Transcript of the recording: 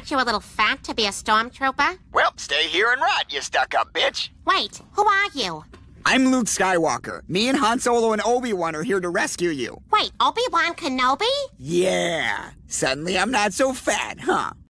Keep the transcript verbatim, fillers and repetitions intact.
Aren't you a little fat to be a stormtrooper? Well, stay here and rot, you stuck-up bitch. Wait, who are you? I'm Luke Skywalker. Me and Han Solo and Obi-Wan are here to rescue you. Wait, Obi-Wan Kenobi? Yeah. Suddenly I'm not so fat, huh?